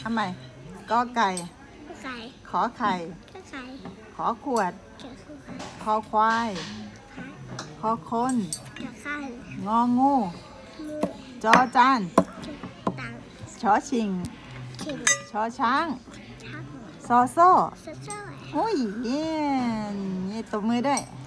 ทำไมกอไก่ไก่ขอไข่ไก่ขอขวดคอควายคอคนงองูจอจานชอชิงชอช้างซอโซ่โอ้ยเยี่ยมตบมือด้วย